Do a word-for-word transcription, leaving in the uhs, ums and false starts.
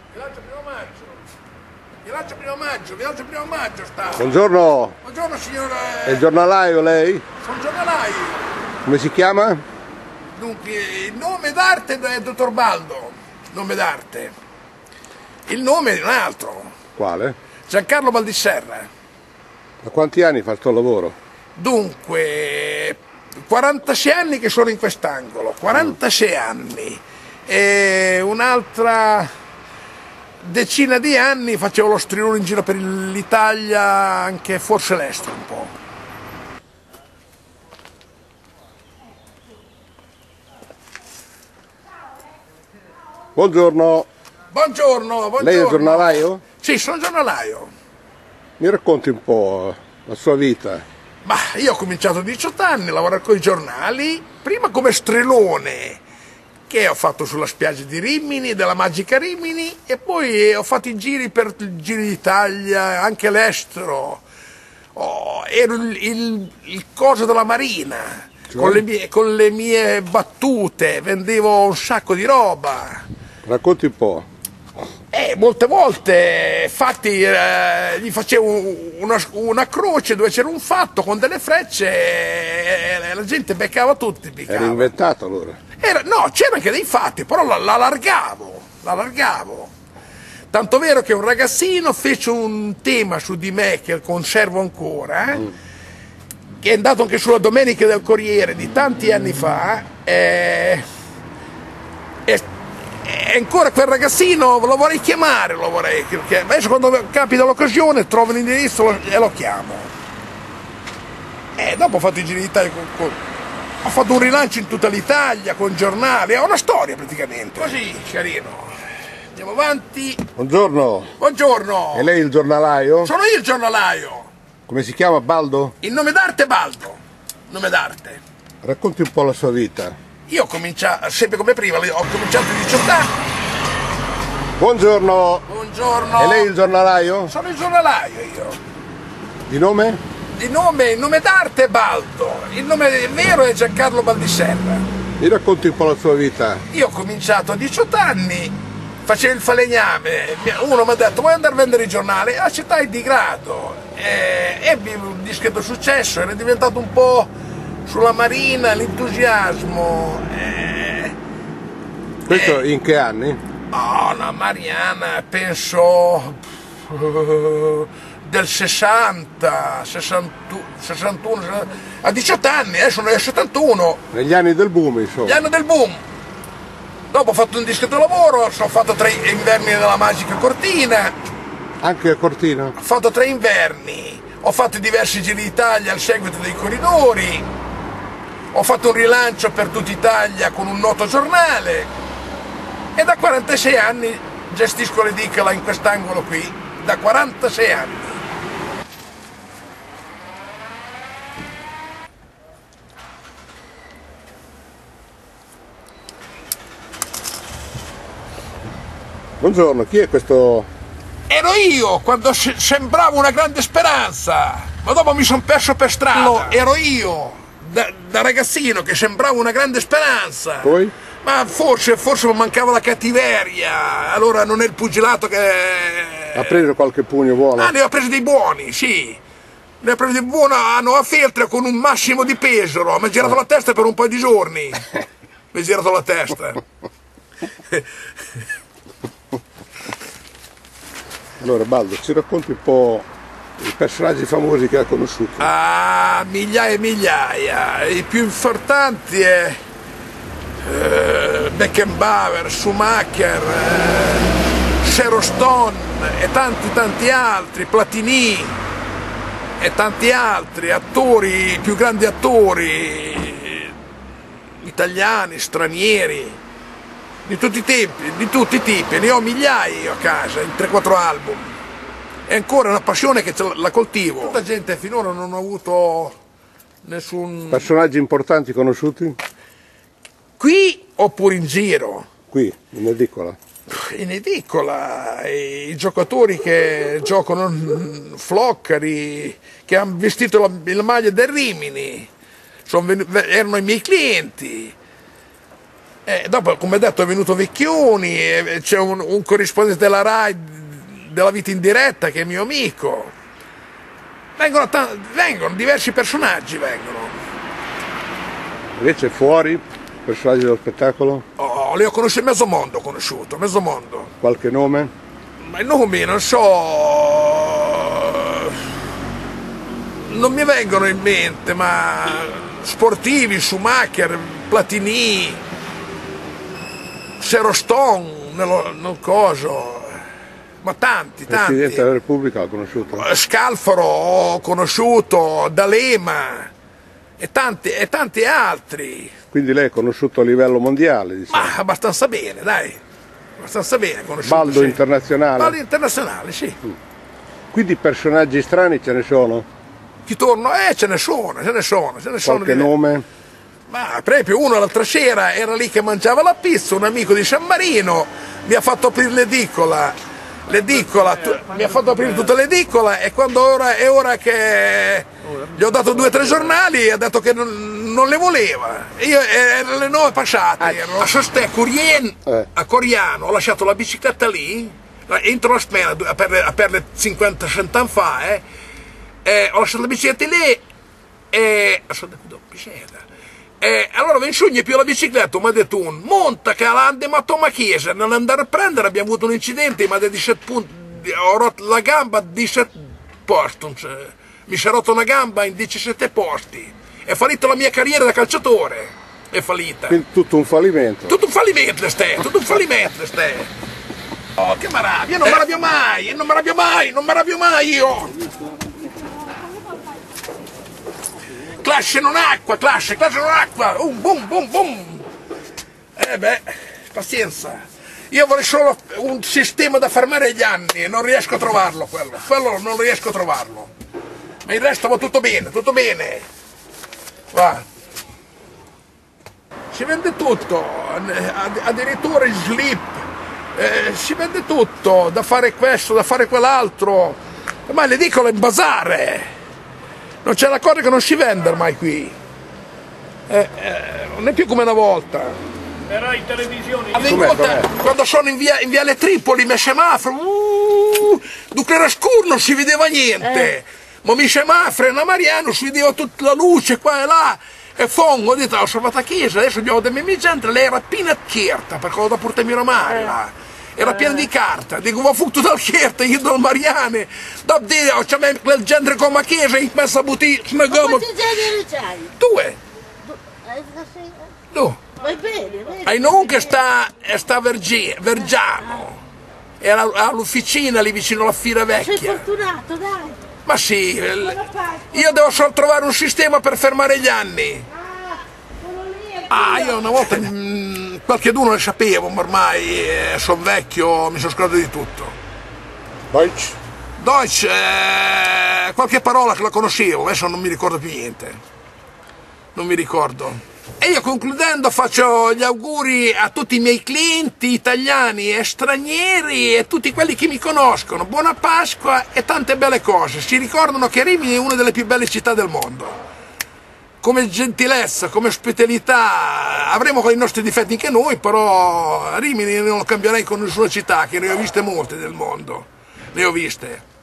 Villaggio primo maggio. Villaggio primo maggio, villaggio primo maggio sta. Buongiorno. Buongiorno signore. È il giornalaio lei? Sono giornalaio. Come si chiama? Dunque, il nome d'arte è dottor Baldo. Nome d'arte. Il nome è un altro. Quale? Giancarlo Baldisserra. Da quanti anni fa il tuo lavoro? Dunque, quarantasei anni che sono in quest'angolo, quarantasei anni. E un'altra decina di anni facevo lo strilone in giro per l'Italia, anche forse l'estero un po'. Buongiorno. Buongiorno, buongiorno. Lei è il giornalaio? Sì, sono giornalaio. Mi racconti un po' la sua vita? Ma io ho cominciato a diciotto anni a lavorare con i giornali, prima come strilone, che ho fatto sulla spiaggia di Rimini, della Magica Rimini, e poi ho fatto i giri per il Giro d'Italia, anche all'estero. Oh, ero il, il, il coso della Marina, Cioè? con, le mie, con le mie battute, vendevo un sacco di roba. Racconti un po'. E molte volte, infatti, eh, gli facevo una, una croce dove c'era un fatto con delle frecce e la gente beccava tutti. Era inventato allora? Era, no, c'erano anche dei fatti, però l'allargavo, l'allargavo. Tanto vero che un ragazzino fece un tema su di me che conservo ancora, eh, mm. che è andato anche sulla Domenica del Corriere di tanti anni fa, eh, e, e ancora quel ragazzino lo vorrei chiamare, lo vorrei, perché adesso quando capita l'occasione trovo l'indirizzo e lo chiamo. E dopo ho fatto i giri d'Italia con, con ho fatto un rilancio in tutta l'Italia con giornali, è una storia praticamente. Così, carino. Andiamo avanti. Buongiorno. Buongiorno. E lei il giornalaio? Sono io il giornalaio. Come si chiama, Baldo? Il nome d'arte è Baldo. Nome d'arte. Racconti un po' la sua vita. Io ho cominciato, sempre come prima, ho cominciato a diciotto anni. Buongiorno. Buongiorno. E lei il giornalaio? Sono il giornalaio io. Di nome? Il nome, il nome d'arte è Baldo, il nome vero è Giancarlo Baldisserra. Mi racconti un po' la sua vita? Io ho cominciato a diciotto anni, facevo il falegname, uno mi ha detto vuoi andare a vendere i giornali? Accettai di grado, e ebbi un discreto successo, era diventato un po' sulla marina, l'entusiasmo. E... Questo e... in che anni? Oh, la Mariana, penso... del sessanta, sessantuno, sessantuno, a diciotto anni, adesso ne ho settantuno. Negli anni del boom, insomma. Gli anni del boom. Dopo ho fatto un discreto lavoro, ho fatto tre inverni della Magica Cortina. Anche a Cortina? Ho fatto tre inverni, ho fatto diversi giri d'Italia al seguito dei corridori, ho fatto un rilancio per tutta Italia con un noto giornale e da quarantasei anni gestisco l'edicola in quest'angolo qui, da quarantasei anni. Buongiorno, chi è questo? Ero io quando sembrava una grande speranza, ma dopo mi sono perso per strada. No, ero io, da, da ragazzino, che sembrava una grande speranza. Poi? Ma forse, forse mi mancava la cattiveria, allora non è il pugilato che... Ha preso qualche pugno buono? Ah, ne ho presi dei buoni, sì. Ne ho presi dei buoni a Nuova Feltre con un massimo di Pesaro, mi ha girato la testa per un paio di giorni. Mi ha girato la testa. Allora Baldo, ci racconti un po' i personaggi famosi che ha conosciuto? Ah, migliaia e migliaia. I più importanti è eh, Beckenbauer, Schumacher, eh, Sharon Stone e tanti tanti altri, Platini e tanti altri attori, i più grandi attori italiani, stranieri. Di tutti i tempi, di tutti i tipi, ne ho migliaia io a casa, in tre quattro album. È ancora una passione che la coltivo. Tutta gente finora non ho avuto nessun... Personaggi importanti conosciuti? Qui oppure in giro? Qui, in edicola. In edicola, i giocatori che giocano, Floccari, che hanno vestito la, la maglia del Rimini, sono, erano i miei clienti. E dopo, come detto, è venuto Vecchioni, c'è un, un corrispondente della RAI della Vita in Diretta che è mio amico. Vengono, vengono diversi personaggi, vengono. Invece fuori, personaggi dello spettacolo? Oh, li ho conosciuti, mezzo mondo ho conosciuto, mezzo mondo. Qualche nome? Ma i nomi non so, non mi vengono in mente, ma sportivi, Schumacher, Platini, Serostone, nello, nel coso, ma tanti, tanti. Presidente della Repubblica l'ho conosciuto? Scalfaro ho conosciuto, D'Alema e tanti, e tanti altri. Quindi lei è conosciuto a livello mondiale, diciamo. Ma abbastanza bene, dai, abbastanza bene conosciuto. Baldo sì. internazionale? Baldo internazionale, sì. Mm. Quindi personaggi strani ce ne sono? Chi torno? Eh, ce ne sono, ce ne sono, ce ne sono. Qualche nome? Ma per esempio uno l'altra sera era lì che mangiava la pizza, un amico di San Marino, mi ha fatto aprire l'edicola, l'edicola, mi ha fatto aprire tutta l'edicola e quando ora, è ora che gli ho dato due o tre giornali ha detto che non, non le voleva. Io erano le nove passate, ero a Sostè, Curien, a Coriano, ho lasciato la bicicletta lì, entro la spena a per, a per le cinquanta cento anni fa, eh, e ho lasciato la bicicletta lì e... E allora Vensugni più la bicicletta, mi ha detto un monta che l'andiamo a chiesa, nell'andare a prendere abbiamo avuto un incidente, mi ha detto diciassette punti, ho rotto la gamba a diciassette posti, mi si è rotto una gamba in diciassette posti, è fallita la mia carriera da calciatore, è fallita. Quindi tutto un fallimento? Tutto un fallimento ste, tutto un fallimento ste. Oh che maraviglia, non mi arrabbio mai, non mi arrabbio mai, non mi arrabbio mai io. Clash non acqua, clash, clash non acqua, um, boom, boom, boom. Eh beh, pazienza. Io vorrei solo un sistema da fermare gli anni, non riesco a trovarlo quello, quello non riesco a trovarlo. Ma il resto va tutto bene, tutto bene. Va. Si vende tutto, addirittura il slip, eh, si vende tutto, da fare questo, da fare quell'altro. Ma le dico le bazare. Non c'è la cosa che non si vende ormai qui, eh, eh, non è più come una volta. Era in televisione. Volta, quando sono in via, in viale Tripoli, mi semaforo, uh, dunque era scuro, non si vedeva niente, eh. Ma mi semaforo, a Mariano si vedeva tutta la luce qua e là, e fongo, ho detto, ho salvato a chiesa, adesso abbiamo delle mie gente, lei era piena di carta, perché ho da portarmi la mare, eh. Era pieno di carta, dico va futto dal Chierte, io dal Mariane, dopo dire, c'è quel genere come a chiesa, in messa a buttare, snagamo. Quanti generi c'hai? Due. Due. Vai bene, vai. Hai non che sta, sta Vergi, Vergiano, era all'officina lì vicino alla Fiera Vecchia. Sei fortunato, dai. Ma sì, io devo solo trovare un sistema per fermare gli anni. Ah, quello lì è Ah, io una volta... Qualcheduno ne sapevo, ma ormai eh, sono vecchio, mi sono scordato di tutto. Deutsch? Deutsch, eh, qualche parola che la conoscevo, adesso non mi ricordo più niente. Non mi ricordo. E io concludendo faccio gli auguri a tutti i miei clienti italiani e stranieri e tutti quelli che mi conoscono. Buona Pasqua e tante belle cose. Si ricordano che Rimini è una delle più belle città del mondo. Come gentilezza, come ospitalità, avremo i nostri difetti anche noi, però Rimini non lo cambierei con nessuna città, che ne ho viste molte del mondo, ne ho viste.